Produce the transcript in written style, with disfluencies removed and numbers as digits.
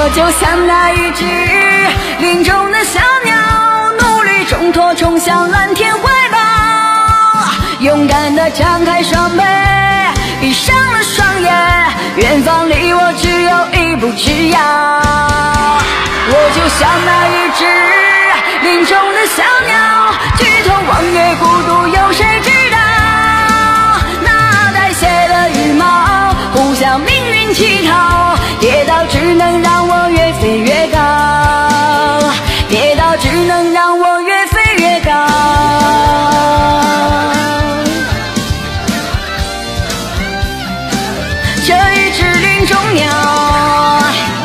我就像那一只林中的小鸟，努力挣脱，冲向蓝天怀抱，勇敢地张开双臂，闭上了双眼，远方离我只有一步之遥。我就像那一只林中的小鸟，举头望月，孤独有谁知道？那带血的羽毛，互相命运乞讨，跌倒只能让我越飞越高，跌倒只能让我越飞越高。这一只林中鸟，